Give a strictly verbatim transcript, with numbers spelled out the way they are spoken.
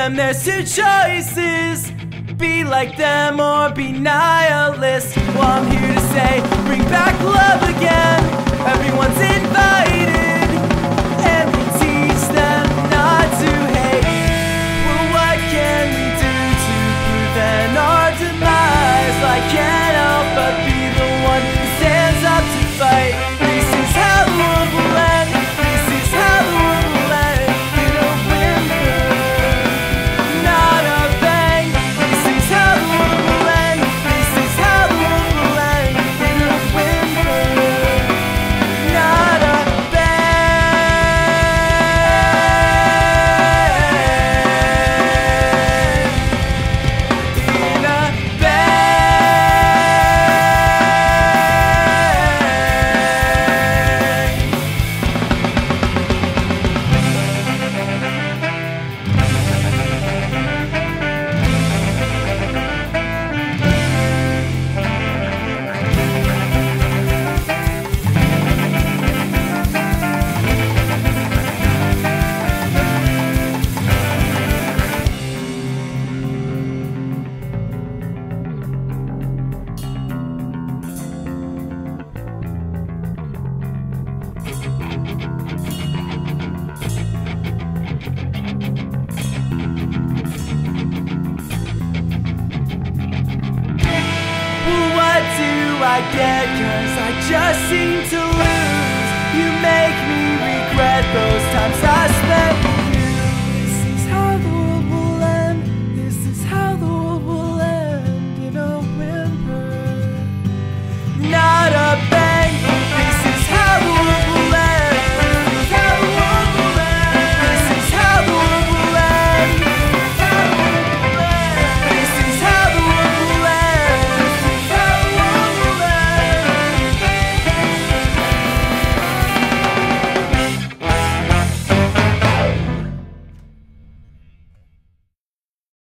them there's two choices: be like them or be nihilist. Well, I'm here to say, bring back love again. Everyone's invited, and we teach them not to hate. Well, what can we do to prevent our demise? I can't help but be the one who stands up to fight. This is how the world will end. This is how the world will end. In a whimper, not a bang. This is how the world will end. This is how the world will end. In a whimper, not a bang. In a what do I get? 'Cause I just seem to lose. You make me regret those times I spent